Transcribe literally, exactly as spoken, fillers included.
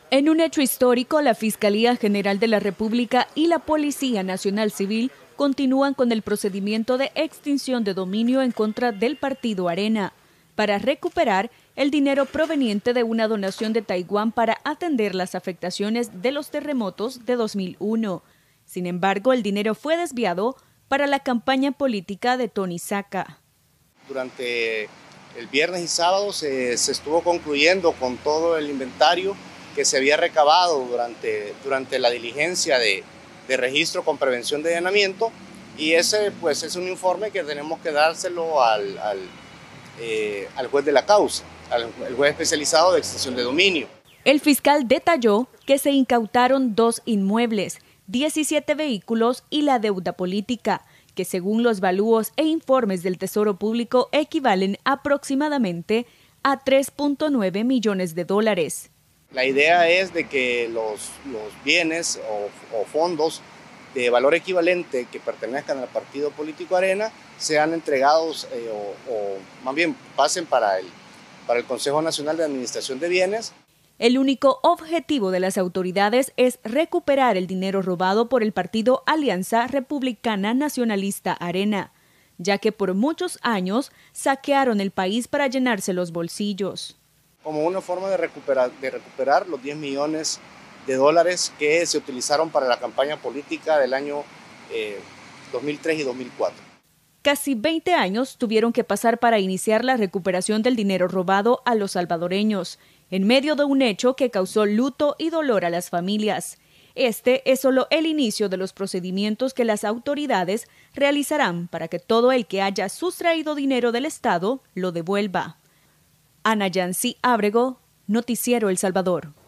En un hecho histórico, la Fiscalía General de la República y la Policía Nacional Civil continúan con el procedimiento de extinción de dominio en contra del Partido Arena para recuperar el dinero proveniente de una donación de Taiwán para atender las afectaciones de los terremotos de dos mil uno. Sin embargo, el dinero fue desviado para la campaña política de Tony Saca. Durante el viernes y sábado se, se estuvo concluyendo con todo el inventario que se había recabado durante, durante la diligencia de, de registro con prevención de allanamiento, y ese pues es un informe que tenemos que dárselo al, al, eh, al juez de la causa, al el juez especializado de extinción de dominio. El fiscal detalló que se incautaron dos inmuebles, diecisiete vehículos y la deuda política, que según los valúos e informes del Tesoro Público equivalen aproximadamente a tres punto nueve millones de dólares. La idea es de que los, los bienes o, o fondos de valor equivalente que pertenezcan al partido político Arena sean entregados eh, o, o más bien pasen para el, para el Consejo Nacional de Administración de Bienes. El único objetivo de las autoridades es recuperar el dinero robado por el partido Alianza Republicana Nacionalista Arena, ya que por muchos años saquearon el país para llenarse los bolsillos. Como una forma de recuperar, de recuperar los diez millones de dólares que se utilizaron para la campaña política del año eh, dos mil tres y dos mil cuatro. Casi veinte años tuvieron que pasar para iniciar la recuperación del dinero robado a los salvadoreños, en medio de un hecho que causó luto y dolor a las familias. Este es solo el inicio de los procedimientos que las autoridades realizarán para que todo el que haya sustraído dinero del Estado lo devuelva. Ana Yancy Ábrego, Noticiero El Salvador.